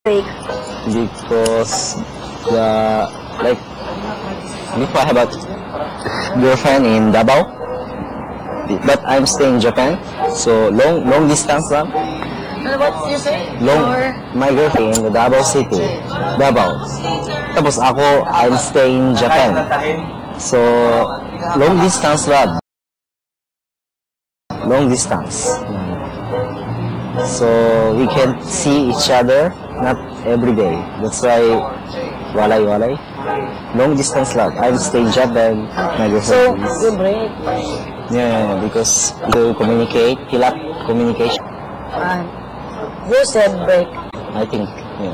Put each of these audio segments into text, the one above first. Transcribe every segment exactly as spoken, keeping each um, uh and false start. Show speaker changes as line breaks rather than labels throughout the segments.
break?
Because the like before I have a girlfriend in Davao, but I'm staying in Japan, so long long distance lang.
What you say?
Long
Or...
my girlfriend in the Davao City, Davao. Tapos ako I'm staying in Japan, so long distance lang. Long distance. So we can see each other not every day. That's why walay walay. Long distance love. I'm staying in Japan. My
So
girlfriend is.
you break.
Yeah, yeah, yeah, because to communicate, fill up communication.
Uh, you said break.
I think, yeah.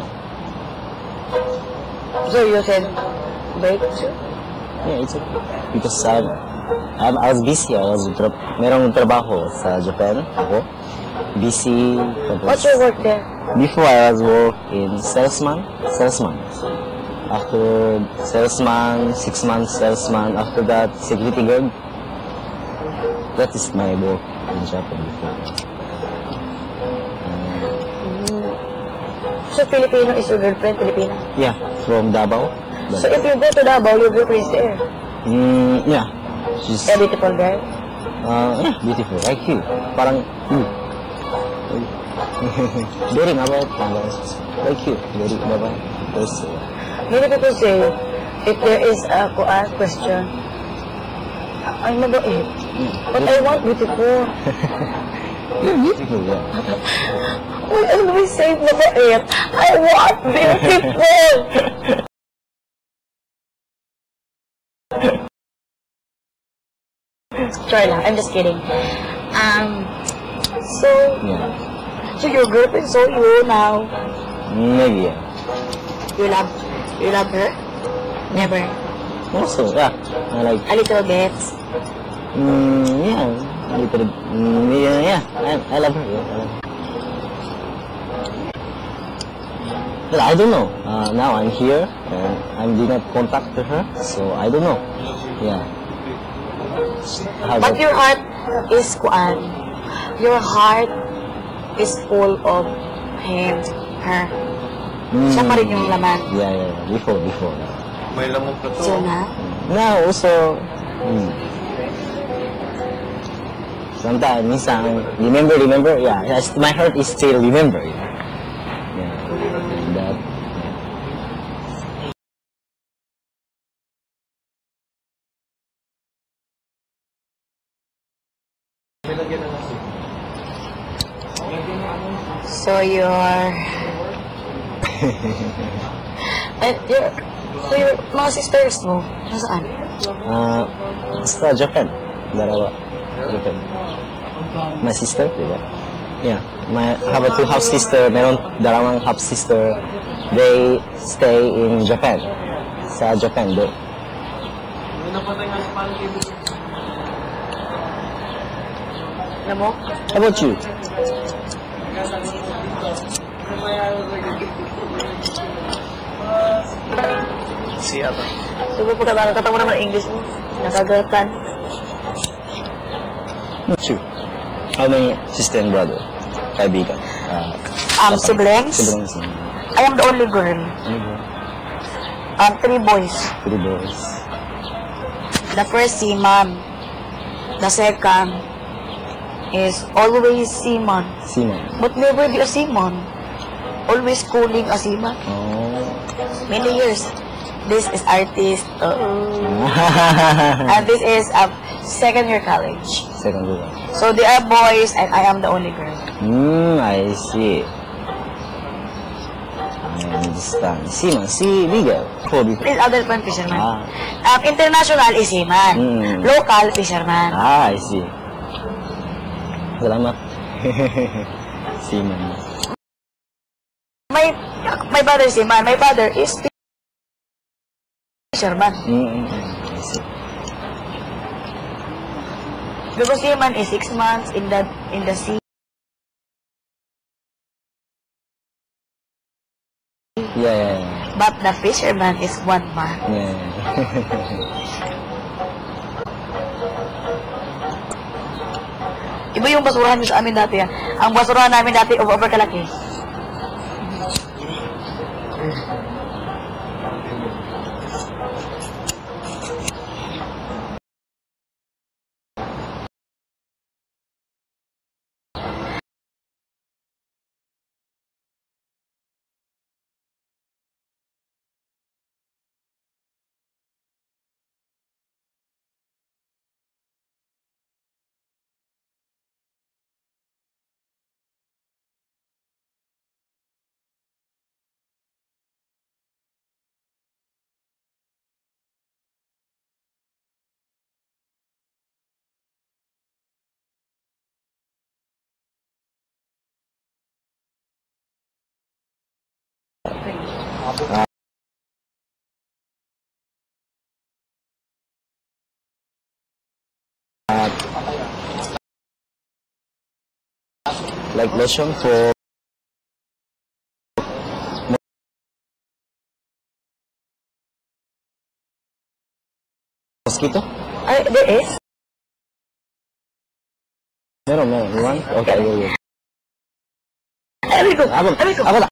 So you said break too?
Yeah, it's okay. Because I'm, I'm, I was busy. I was tra merong trabaho sa Japan. Ako. Busy. Tapos,
What's your work there?
before I was work in salesman. Salesman. After salesman, six months salesman. After that, security guard. That is my work in Japan before.
Mm. So Filipino is your girlfriend, Filipino?
Yeah, from Davao.
So if you go to Davao, your girlfriend is there?
Mm, yeah. She's,
A beautiful girl?
uh, yeah, beautiful. Like you. Parang, you. Very mabait. Like you. Very mabait. Person.
Many people say, if there is a kuan question, I'm mabait. But I want beautiful.
You're beautiful, yeah.
We always say mabait. I want beautiful. Try lang. I'm just kidding. Um, so,
Yeah.
so your girlfriend saw you now.
Maybe, yeah.
You love, you love her? Never.
Also, yeah. I like,
A little bit.
mm, yeah. A little, mm, yeah, yeah. I, I love her, yeah. I love her. But I don't know. Uh, now I'm here and I did not contact her, so I don't know. Yeah. How
But
about-
your heart is kuan. Your heart is full of him, her.
Mm,
Siya pa rin yung laman.
Yeah, yeah, yeah. Before, before.
May lamok ka to.
So na?
Now also, mm, sometimes, minsan, remember, remember, yeah, yes, my heart is still remember. Yeah. Yeah. And that,
So you're... And your... So your mga sisters mo, nasaan?
uh, sa Japan. Dalawa. Japan. My sister, diba? Yeah. My, I have a two half sister, meron dalawang half sister. They stay in Japan. Sa Japan, do.
Alam mo?
How about you?
Siya ba?
So po pagkatapos katamo naman English mo. Nakagatan.
Not you. How many sister and brother? Kaibigan. Uh,
Um, siblings?
siblings. and-
I am the only girl.
Ano ba?
Um, three boys.
Three boys.
The first seaman. The second is always seaman.
Simon.
But never be a seaman. Always schooling a seaman.
Oh.
Many years. This is artist. Uh, and this is a second year college.
Second one.
So they are boys and I am the only girl.
Hmm, I see. I understand. Simon, si Miguel. Oh, before.
This other one fisherman.
Ah.
Um, international is seaman.
Mm.
Local fisherman.
Ah, I see. Salamat. Simon.
My my father is seaman. My father is fisherman.
Mm-mm. I see.
Because seaman is six months in the in the sea.
Yeah, yeah, yeah.
But the fisherman is one month.
Yeah.
Iba yung basurahan nyo sa amin dati. Ah. Ang basurahan namin dati, over kalaki.
uh, uh, like lotion for mosquito?
Ay, there is?
Meron, meron. You want? Okay, I will.
Ay, ko.
Abang,
Ay, ko.
abang.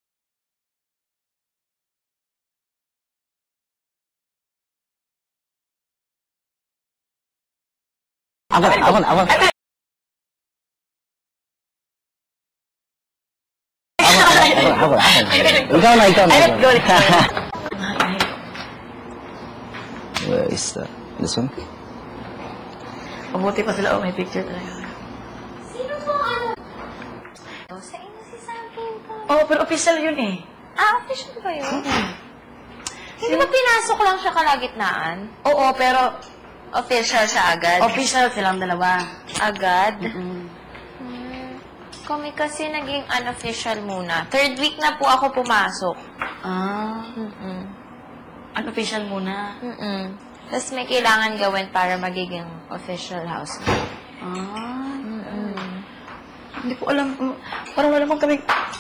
Abang, abang, abang. Abang, abang, abang. Ikaw na, ikaw na.
Ay,
ikaw
go.
na. Where is that? This one?
Mabuti pa sila. Oh, may picture talaga.
Sino po ano? Sa inyo si Sampin ko.
Oh, pero official yun eh.
Ah, official ba yun? Hindi ba pinasok lang siya kalagitnaan?
Oo, pero
Official siya agad?
official silang dalawa.
Agad?
Mm.
Hmm. Kami kasi naging unofficial muna. Third week na po ako pumasok.
Ah,
Mm-mm.
unofficial muna.
Mm-mm. Tapos may kailangan gawin para magiging official housemate.
Ah,
Mm-mm.
hindi ko alam. kung- Parang wala mong kami...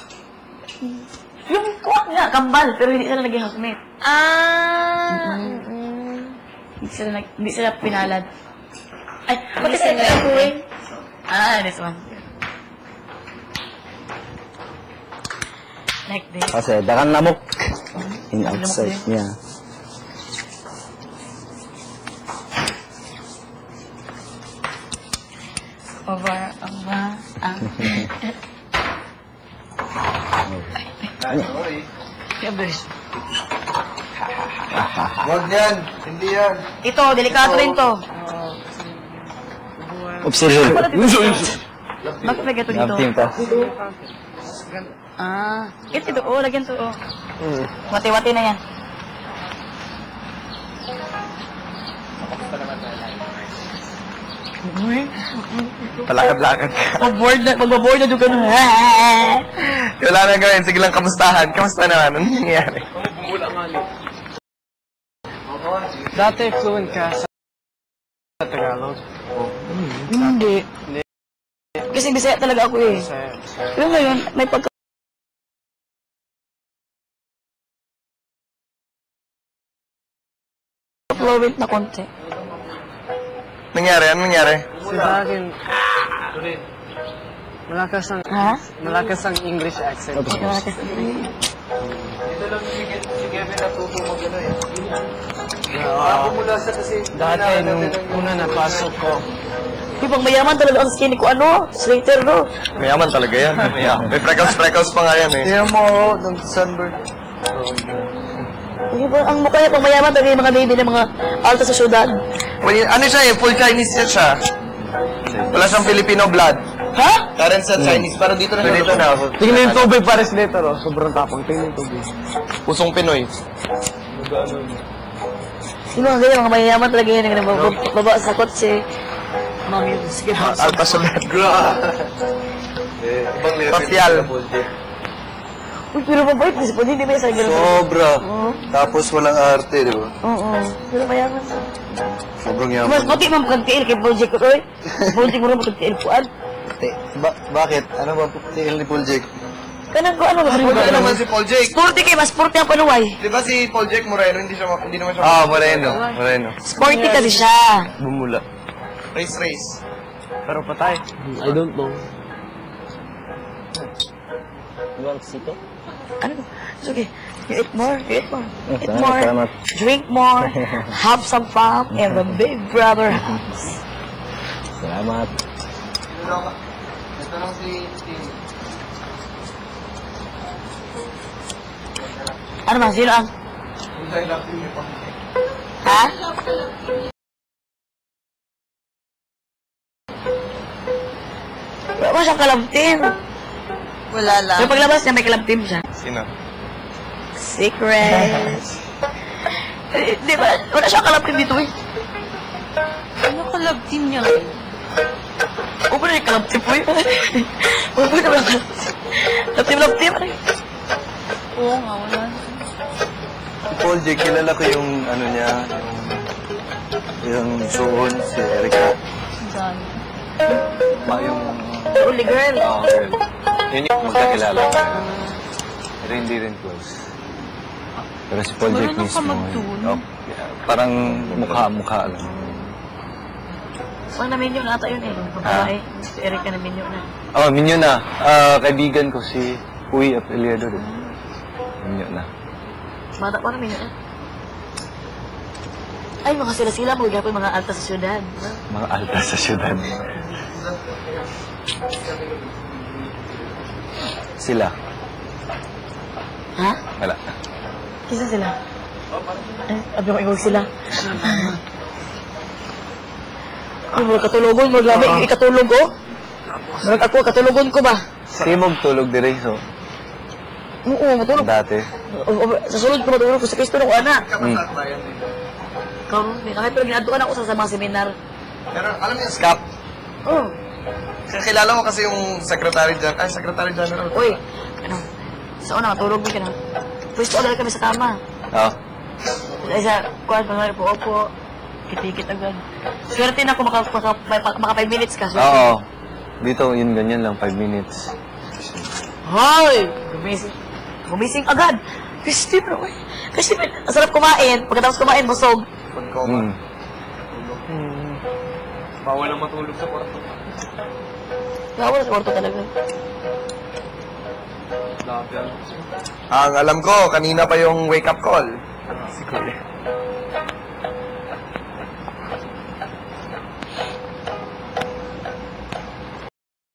Yung kuwak nga, kambal, pero hindi sila naging housemate.
Ah!
Mm-mm.
Mm-mm.
Hindi sila, nag, hindi sila pinalad. Ay,
Hindi
pati
sila
sila
nag-
going. Ah, this one. Like this.
Kasi dakan lamok in outside.
Lamok din.
Yeah.
Over, over, ang...
Sorry.
Fibers.
Wag yan. Hindi yan.
Ito, delikado rin to.
Observe.
Bakit may gato dito?
Nothing pa.
Ah, ito, ito. Oh, lagyan to, oh. Wati-wati na yan.
Palakad-lakad.
Pag-board na, pag-board na doon ka
Wala na gawin. Sige lang, kamustahan. Kamusta naman? Anong nangyayari?
Dati fluent ka sa sa Tagalog.
Hindi. Kasi Bisaya talaga ako eh.
Sa,
Pero ngayon, may pagka... fluent na konti.
Nangyari? Anong nangyari?
si akin, malakas ang,
Ha?
malakas ang English accent.
Wala kasi.
Uh, dati, nung una napasok ko,
Di pag mayaman talaga ang skin ko, ano? Slater, no?
Mayaman talaga yan. Mayaman. May freckles-freckles pa nga yan eh. Tingnan mo ako, ng sunburn.
Hindi ba, ang mukha niya pag mayaman talaga yung mga baby ng mga alta sa syudad.
Well, ano siya eh? Full Chinese siya siya. Wala siyang Filipino blood.
Ha?
Parents sa Chinese. Pero dito na siya. Dito na ako.
tingnan yung tubig pares dito, oh. Sobrang tapang. Tingnan yung tubig.
Pusong Pinoy.
Yung mga ganyan, mga mayayaman talaga yan, yung nagbaba sa kotse. Mami, sige ba?
Alta sulat. Pasyal.
Uy, pero mabait, kasi pwede hindi ba yung sa ganun?
Sobra.
Oo.
Tapos walang arte, di ba?
Oo. Pero mayaman.
Sobrang
Mas
yaman.
mati mo magkagtiil kay Project ko, oy. Project mo rin magkagtiil ko, an.
Ba- bakit? Ano ba tiil ni Paul Jake?
Kanang ko, ano ba?
Ano naman si Paul Jake?
Sporty kay, mas sporty ang panuway.
Di ba si Paul Jake Moreno, hindi siya ma- hindi naman siya Ah, Moreno. Moreno.
Sporty kasi siya.
Bumula. Race race.
Pero patay. I don't know.
You want sito?
Ano? It's okay. You eat more, you eat more.
Oh,
Eat
salamat,
more,
salamat.
drink more, have some fun, and the big brother house.
Salamat.
Ito lang si
Ano ba? Sino ang? Ha? Wala ba siyang kalabtim?
Wala lang.
Pero paglabas niya, may kalabtim siya.
Sino?
Secret. Eh, Di ba? Wala siyang kalabtim dito eh.
Ano kalab team niya ngayon?
O ba na yung kalabtim po eh? O ba na yung kalabtim? Labtim-labtim. Oo nga, wala.
Si Paul J, kilala ko yung ano niya, yung, yung suon, si Erica.
Saan?
Ma, yung...
Uli girl.
Oo, girl. Yun yung magkakilala ko. Pero hindi rin close. Pero si Paul J
Marunong ka
mismo.
magtune?
Oh, yeah, parang mukha-mukha lang.
Ang naminyo na ata yun eh. Babae. Si Erica naminyo na.
Oh, minyo na. Ah, kaibigan ko si Uy Apeliado rin. Minyo na.
Bata pa naminyo na. Ay, mga sila-sila. Magagapon mga alta sa syudad.
Mga alta sa syudad. Sila.
Ha?
Wala.
Kisa sila? Ay, abi ko iwag sila. Ay, mga katulugon mo. Labi, ikatulog ko. Marag ako, katulugon ko ba?
Sige mong tulog dire, so.
Oo, matulog.
Dati.
O- o- Sa sulod ko matulog ko sa Kristo ng anak.
Hmm.
Karon, may nakay pero ginaduan ako sa mga seminar.
Pero alam niyo, Scap.
Oh,
Kilala mo kasi yung Secretary General. Ay, Secretary General.
uy. Ano? Sa una, matulog mo ka na. Pwesto agad kami sa kama.
Oo.
Ay, sa kuwan, mga po, opo. Kitikit agad. Swerte na ako maka, maka, maka, maka five minutes ka. Swerte.
Oo. Dito, yun ganyan lang, five minutes.
Hoy! Gumising. Gumising agad. Kasi bro, eh. Kasi ang sarap kumain. Pagkatapos kumain, busog.
Hmm.
Bawal ang matulog sa kwarto.
Gawal sa kwarto talaga.
Ang alam ko, kanina pa yung wake-up call. Si Kuya.